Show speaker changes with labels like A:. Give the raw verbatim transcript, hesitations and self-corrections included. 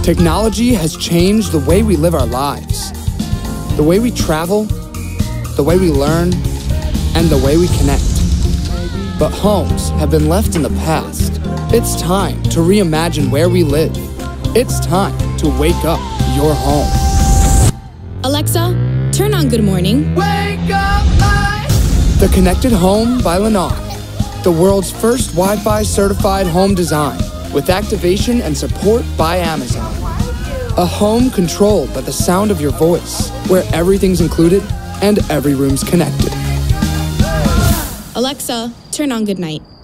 A: Technology has changed the way we live our lives, the way we travel, the way we learn, and the way we connect. But homes have been left in the past. It's time to reimagine where we live. It's time to wake up your home.
B: Alexa, turn on Good Morning.
A: Wake up, my... The Connected Home by Lennar. The world's first Wi-Fi certified home design with activation and support by Amazon. A home controlled by the sound of your voice, where everything's included and every room's connected.
B: Alexa, turn on Good Night.